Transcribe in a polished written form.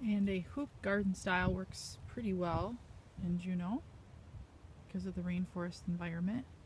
And a hoop garden style works pretty well in Juneau because of the rainforest environment.